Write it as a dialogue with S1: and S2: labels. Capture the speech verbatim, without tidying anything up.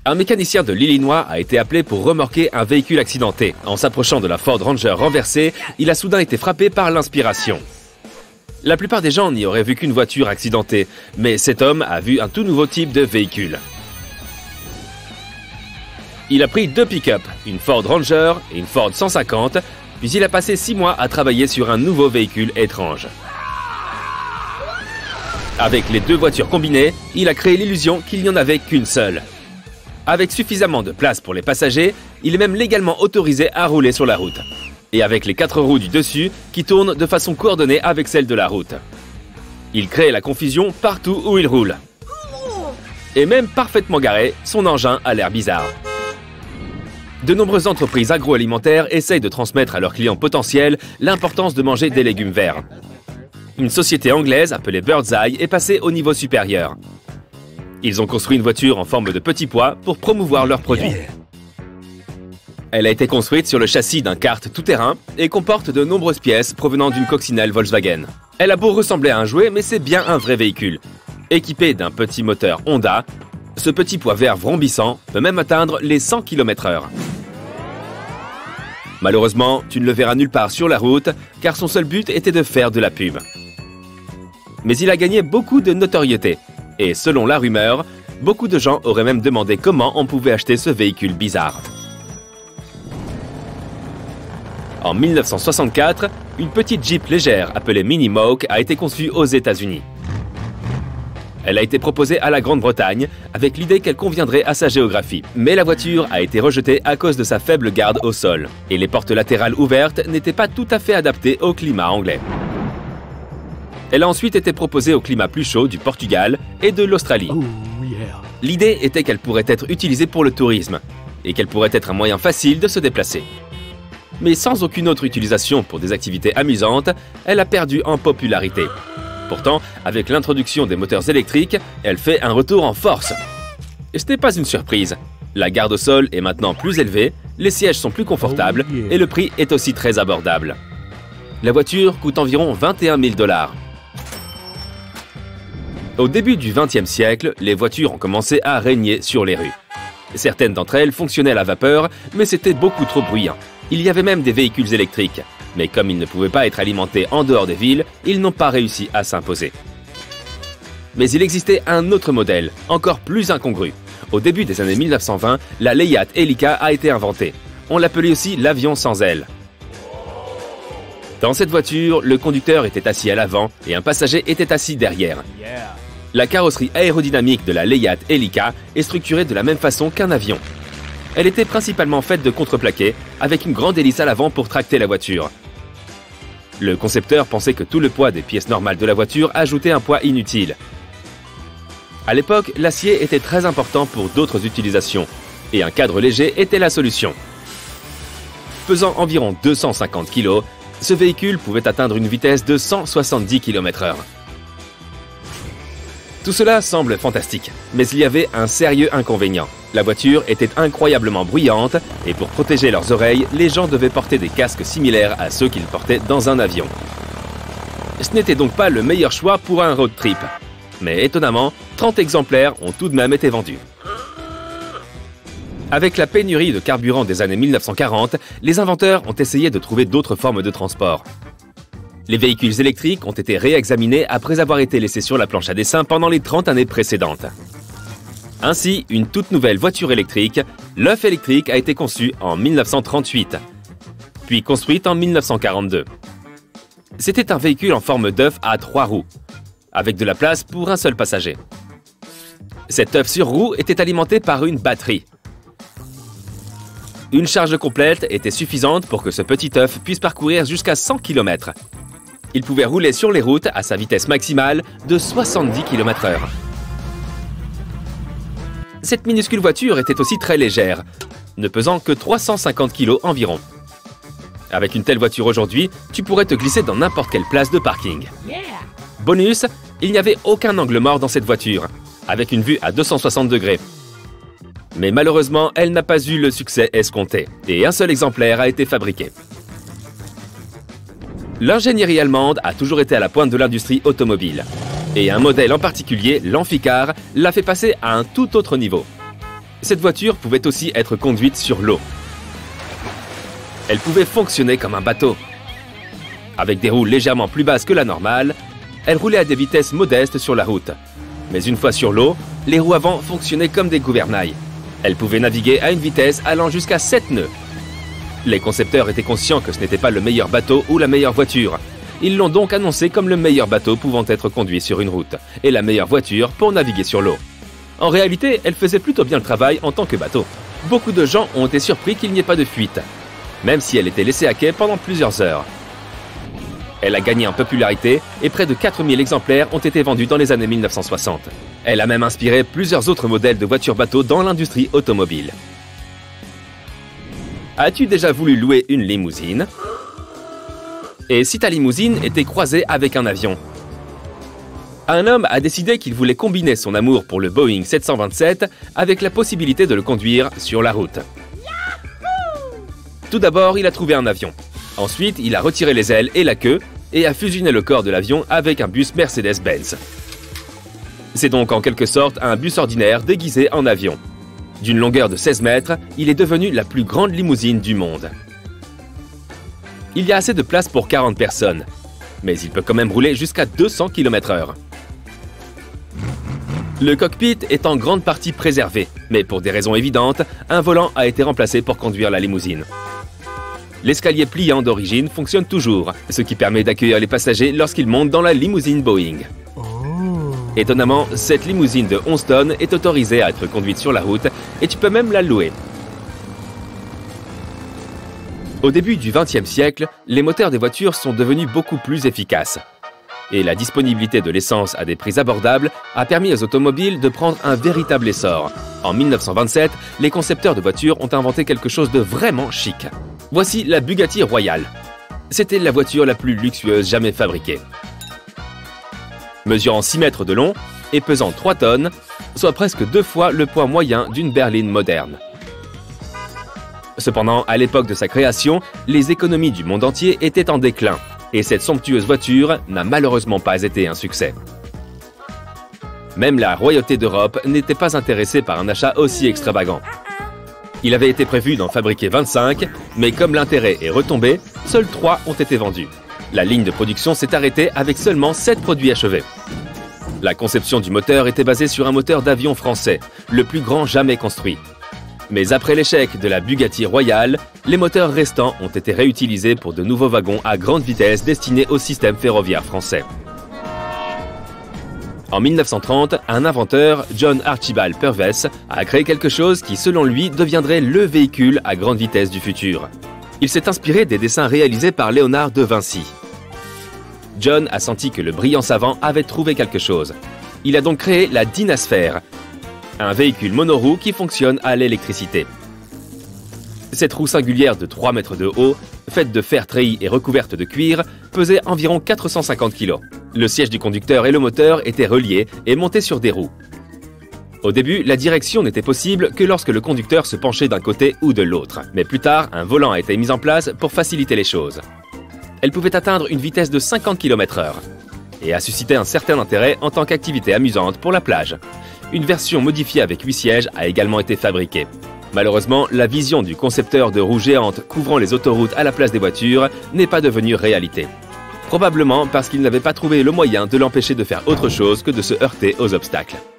S1: Un mécanicien de l'Illinois a été appelé pour remorquer un véhicule accidenté. En s'approchant de la Ford Ranger renversée, il a soudain été frappé par l'inspiration. La plupart des gens n'y auraient vu qu'une voiture accidentée, mais cet homme a vu un tout nouveau type de véhicule. Il a pris deux pick-up, une Ford Ranger et une Ford cent cinquante, puis il a passé six mois à travailler sur un nouveau véhicule étrange. Avec les deux voitures combinées, il a créé l'illusion qu'il n'y en avait qu'une seule. Avec suffisamment de place pour les passagers, il est même légalement autorisé à rouler sur la route. Et avec les quatre roues du dessus qui tournent de façon coordonnée avec celles de la route. Il crée la confusion partout où il roule. Et même parfaitement garé, son engin a l'air bizarre. De nombreuses entreprises agroalimentaires essayent de transmettre à leurs clients potentiels l'importance de manger des légumes verts. Une société anglaise appelée Birds Eye est passée au niveau supérieur. Ils ont construit une voiture en forme de petit pois pour promouvoir leurs produits. Elle a été construite sur le châssis d'un kart tout-terrain et comporte de nombreuses pièces provenant d'une coccinelle Volkswagen. Elle a beau ressembler à un jouet, mais c'est bien un vrai véhicule. Équipé d'un petit moteur Honda, ce petit pois vert vrombissant peut même atteindre les cent kilomètres heure. Malheureusement, tu ne le verras nulle part sur la route, car son seul but était de faire de la pub. Mais il a gagné beaucoup de notoriété. Et selon la rumeur, beaucoup de gens auraient même demandé comment on pouvait acheter ce véhicule bizarre. En mille neuf cent soixante-quatre, une petite Jeep légère appelée Mini Moke a été conçue aux États-Unis. Elle a été proposée à la Grande-Bretagne avec l'idée qu'elle conviendrait à sa géographie. Mais la voiture a été rejetée à cause de sa faible garde au sol. Et les portes latérales ouvertes n'étaient pas tout à fait adaptées au climat anglais. Elle a ensuite été proposée au climat plus chaud du Portugal et de l'Australie. Oh, yeah. L'idée était qu'elle pourrait être utilisée pour le tourisme et qu'elle pourrait être un moyen facile de se déplacer. Mais sans aucune autre utilisation pour des activités amusantes, elle a perdu en popularité. Pourtant, avec l'introduction des moteurs électriques, elle fait un retour en force. Et ce n'est pas une surprise. La garde au sol est maintenant plus élevée, les sièges sont plus confortables oh yeah. et le prix est aussi très abordable. La voiture coûte environ vingt et un mille dollars. Au début du vingtième siècle, les voitures ont commencé à régner sur les rues. Certaines d'entre elles fonctionnaient à la vapeur, mais c'était beaucoup trop bruyant. Il y avait même des véhicules électriques. Mais comme ils ne pouvaient pas être alimentés en dehors des villes, ils n'ont pas réussi à s'imposer. Mais il existait un autre modèle, encore plus incongru. Au début des années mille neuf cent vingt, la Layat Helica a été inventée. On l'appelait aussi l'avion sans ailes. Dans cette voiture, le conducteur était assis à l'avant et un passager était assis derrière. La carrosserie aérodynamique de la Layat Helica est structurée de la même façon qu'un avion. Elle était principalement faite de contreplaqué, avec une grande hélice à l'avant pour tracter la voiture. Le concepteur pensait que tout le poids des pièces normales de la voiture ajoutait un poids inutile. À l'époque, l'acier était très important pour d'autres utilisations, et un cadre léger était la solution. Pesant environ deux cent cinquante kilos, ce véhicule pouvait atteindre une vitesse de cent soixante-dix kilomètres heure. Tout cela semble fantastique, mais il y avait un sérieux inconvénient. La voiture était incroyablement bruyante et pour protéger leurs oreilles, les gens devaient porter des casques similaires à ceux qu'ils portaient dans un avion. Ce n'était donc pas le meilleur choix pour un road trip. Mais étonnamment, trente exemplaires ont tout de même été vendus. Avec la pénurie de carburant des années mille neuf cent quarante, les inventeurs ont essayé de trouver d'autres formes de transport. Les véhicules électriques ont été réexaminés après avoir été laissés sur la planche à dessin pendant les trente années précédentes. Ainsi, une toute nouvelle voiture électrique, l'œuf électrique, a été conçue en mille neuf cent trente-huit, puis construite en mille neuf cent quarante-deux. C'était un véhicule en forme d'œuf à trois roues, avec de la place pour un seul passager. Cet œuf sur roue était alimenté par une batterie. Une charge complète était suffisante pour que ce petit œuf puisse parcourir jusqu'à cent kilomètres. Il pouvait rouler sur les routes à sa vitesse maximale de soixante-dix kilomètres heure. Cette minuscule voiture était aussi très légère, ne pesant que trois cent cinquante kilos environ. Avec une telle voiture aujourd'hui, tu pourrais te glisser dans n'importe quelle place de parking. Bonus, il n'y avait aucun angle mort dans cette voiture, avec une vue à deux cent soixante degrés. Mais malheureusement, elle n'a pas eu le succès escompté, et un seul exemplaire a été fabriqué. L'ingénierie allemande a toujours été à la pointe de l'industrie automobile. Et un modèle en particulier, l'Amphicar, l'a fait passer à un tout autre niveau. Cette voiture pouvait aussi être conduite sur l'eau. Elle pouvait fonctionner comme un bateau. Avec des roues légèrement plus basses que la normale, elle roulait à des vitesses modestes sur la route. Mais une fois sur l'eau, les roues avant fonctionnaient comme des gouvernails. Elle pouvait naviguer à une vitesse allant jusqu'à sept nœuds. Les concepteurs étaient conscients que ce n'était pas le meilleur bateau ou la meilleure voiture. Ils l'ont donc annoncé comme le meilleur bateau pouvant être conduit sur une route et la meilleure voiture pour naviguer sur l'eau. En réalité, elle faisait plutôt bien le travail en tant que bateau. Beaucoup de gens ont été surpris qu'il n'y ait pas de fuite, même si elle était laissée à quai pendant plusieurs heures. Elle a gagné en popularité et près de quatre mille exemplaires ont été vendus dans les années mille neuf cent soixante. Elle a même inspiré plusieurs autres modèles de voitures-bateaux dans l'industrie automobile. As-tu déjà voulu louer une limousine? Et si ta limousine était croisée avec un avion? Un homme a décidé qu'il voulait combiner son amour pour le Boeing sept cent vingt-sept avec la possibilité de le conduire sur la route. Tout d'abord, il a trouvé un avion. Ensuite, il a retiré les ailes et la queue et a fusionné le corps de l'avion avec un bus Mercedes-Benz. C'est donc en quelque sorte un bus ordinaire déguisé en avion. D'une longueur de seize mètres, il est devenu la plus grande limousine du monde. Il y a assez de place pour quarante personnes, mais il peut quand même rouler jusqu'à deux cents kilomètres heure. Le cockpit est en grande partie préservé, mais pour des raisons évidentes, un volant a été remplacé pour conduire la limousine. L'escalier pliant d'origine fonctionne toujours, ce qui permet d'accueillir les passagers lorsqu'ils montent dans la limousine Boeing. Étonnamment, cette limousine de onze tonnes est autorisée à être conduite sur la route et tu peux même la louer. Au début du vingtième siècle, les moteurs des voitures sont devenus beaucoup plus efficaces. Et la disponibilité de l'essence à des prix abordables a permis aux automobiles de prendre un véritable essor. En mille neuf cent vingt-sept, les concepteurs de voitures ont inventé quelque chose de vraiment chic. Voici la Bugatti Royale. C'était la voiture la plus luxueuse jamais fabriquée. Mesurant six mètres de long et pesant trois tonnes, soit presque deux fois le poids moyen d'une berline moderne. Cependant, à l'époque de sa création, les économies du monde entier étaient en déclin, et cette somptueuse voiture n'a malheureusement pas été un succès. Même la royauté d'Europe n'était pas intéressée par un achat aussi extravagant. Il avait été prévu d'en fabriquer vingt-cinq, mais comme l'intérêt est retombé, seuls trois ont été vendus. La ligne de production s'est arrêtée avec seulement sept produits achevés. La conception du moteur était basée sur un moteur d'avion français, le plus grand jamais construit. Mais après l'échec de la Bugatti Royale, les moteurs restants ont été réutilisés pour de nouveaux wagons à grande vitesse destinés au système ferroviaire français. En mille neuf cent trente, un inventeur, John Archibald Purves, a créé quelque chose qui, selon lui, deviendrait le véhicule à grande vitesse du futur. Il s'est inspiré des dessins réalisés par Léonard de Vinci. John a senti que le brillant savant avait trouvé quelque chose. Il a donc créé la Dynasphère, un véhicule monoroue qui fonctionne à l'électricité. Cette roue singulière de trois mètres de haut, faite de fer treillis et recouverte de cuir, pesait environ quatre cent cinquante kilos. Le siège du conducteur et le moteur étaient reliés et montés sur des roues. Au début, la direction n'était possible que lorsque le conducteur se penchait d'un côté ou de l'autre. Mais plus tard, un volant a été mis en place pour faciliter les choses. Elle pouvait atteindre une vitesse de cinquante kilomètres heure et a suscité un certain intérêt en tant qu'activité amusante pour la plage. Une version modifiée avec huit sièges a également été fabriquée. Malheureusement, la vision du concepteur de roues géantes couvrant les autoroutes à la place des voitures n'est pas devenue réalité. Probablement parce qu'il n'avait pas trouvé le moyen de l'empêcher de faire autre chose que de se heurter aux obstacles.